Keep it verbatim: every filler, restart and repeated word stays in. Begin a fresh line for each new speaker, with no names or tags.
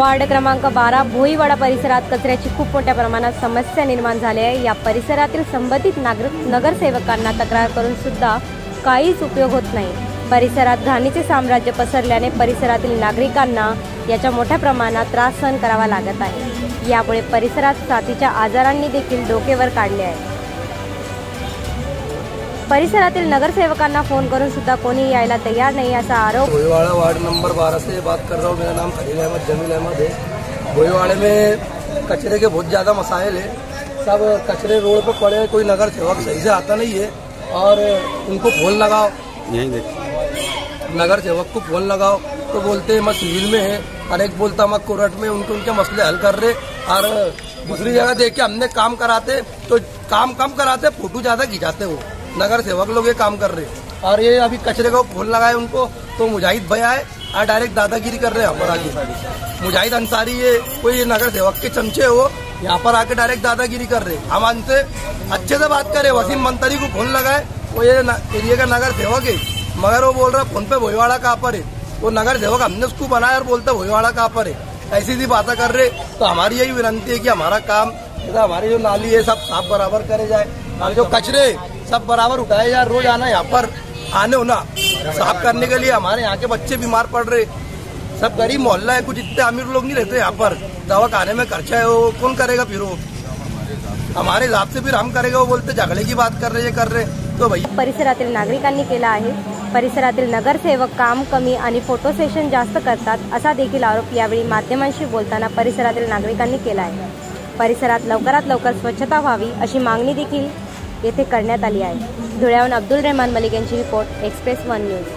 Ward क्रमांक बारा भोईवाडा परिसरात कचऱ्याची खूप मोठ्या प्रमाणात समस्या निर्माण झाली आहे। या परिसरातील संबंधित नागरिक नगरसेवकांना तक्रार करून सुद्धा काहीच उपयोग होत नाही। परिसरात घाणीचे साम्राज्य पसरल्याने परिसरातील नागरिकांना याचा मोठ्या प्रमाणात त्रास सहन करावा लागत आहे। यामुळे परिसरात साथीच्या आजारांनी देखील डोके वर काढले आहे। परिसरातील नगरसेवकांना फोन करून सुद्धा कोणी यायला तैयार नहीं ऐसा आरोप।
भोईवाड़ा वार्ड नंबर बारह से बात कर रहा हूँ। मेरा नाम खलील अहमद जमील अहमद है। भोईवाड़े में कचरे के बहुत ज़्यादा मसाइल है। सब कचरे रोड पर पड़े हैं, कोई नगर सेवक सही से आता नहीं है और उनको फोन लगाओ, यही देख नगर सेवक को फोन लगाओ तो बोलते हैं मैं सिविल में है, और एक बोलता मैं कोर्ट में। उनके उनके मसले हल कर रहे और दूसरी जगह देख के हमने काम कराते तो काम कम कराते, फोटो ज़्यादा खिंचाते वो नगर सेवक लोग ये काम कर रहे हैं। और ये अभी कचरे को फोन लगाए उनको तो मुजाहिद भाई आए और डायरेक्ट दादागिरी कर रहे हैं। यहाँ पर आके मुजाहिद अंसारी ये कोई नगर सेवक के चमचे हो, यहाँ पर आके डायरेक्ट दादागिरी कर रहे हैं। हम उनसे अच्छे से बात करें, वसीम मंतरी को फोन लगाए, वो ये एरिया का नगर सेवक है, मगर वो बोल रहा है फोन पे भोईवाड़ा कहाँ पर है। वो नगर सेवक हमने उसको बनाया और बोलते भोईवाड़ा कहाँ पर है, ऐसी सी बातें कर रहे। तो हमारी यही विनती है कि हमारा काम, हमारी जो नाली है सब साफ बराबर करे जाए और जो कचरे सब बराबर उठाए जाए। रोज आना यहाँ पर आने होना साफ करने के लिए। हमारे यहाँ के बच्चे बीमार पड़ रहे, सब गरीब मोहल्ला है, कुछ इतने अमीर लोग नहीं रहते यहाँ पर। दवा खाने में खर्चा है, वो कौन करेगा फिर? वो हमारे हिसाब से फिर हम करेगा, वो बोलते झगड़े की बात कर रहे कर रहे तो भाई।
परिसरातील नागरिकांनी केला आहे। परिसरातील नगरसेवक काम कमी आणि फोटो सेशन जास्त करतात असा देखील आरोप यावेळी माध्यमांशी बोलताना परिसरातील नागरिकांनी केला आहे। परिसरात लवकरात लवकर स्वच्छता व्हावी अशी मागणी देखील येथे करण्यात आली आहे। धुळ्याहून अब्दुल रहमान मलिक यांची रिपोर्ट, एक्सप्रेस वन न्यूज।